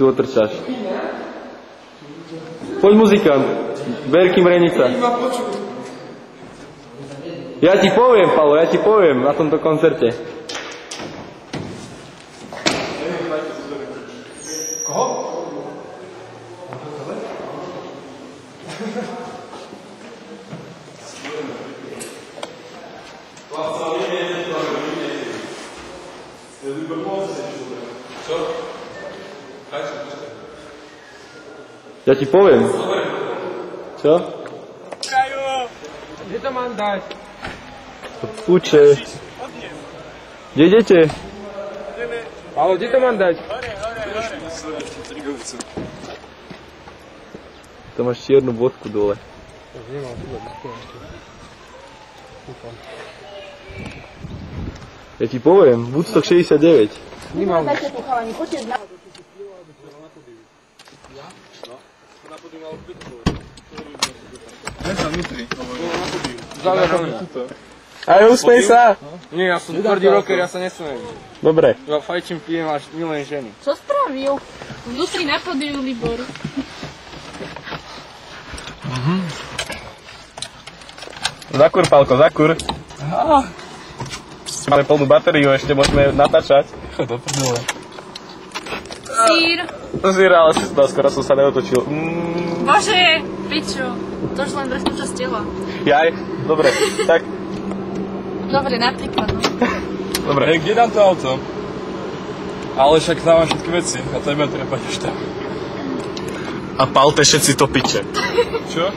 Tu otrčáš. Poď muzikant. Berky Mrenica. Ja ti poviem, Palo, ja ti poviem na tomto koncerte. Koho? Čo? Ja ti poviem. Čo? Kde to mám dať? Uče. Kde idete? Ale kde to mám dať? Tam máš čiernu bodku dole. Ja ti poviem, Woodstock 69. Nemám. Aj usmej sa! Nie, ja som tvrdý rocker, ja sa nesmiem. Dobre. Ja fajčím, pijem a milujem ženy. Čo spravil? Vnútri na podiu, Libor. Zakur, Pálko, zakur. Máme plnú batériu, ešte môžeme natáčať. Sír. Sír, ale si to skoro som sa neotočil. Bože, pičo. To už len vrchnú časť tela. Jaj, dobre, tak. Dobre, napríklad. No. Dobre. Hej, kde dám to auto? Ale však dávam všetky veci a to iba treba ešte. A palte všetci to piče. Čo?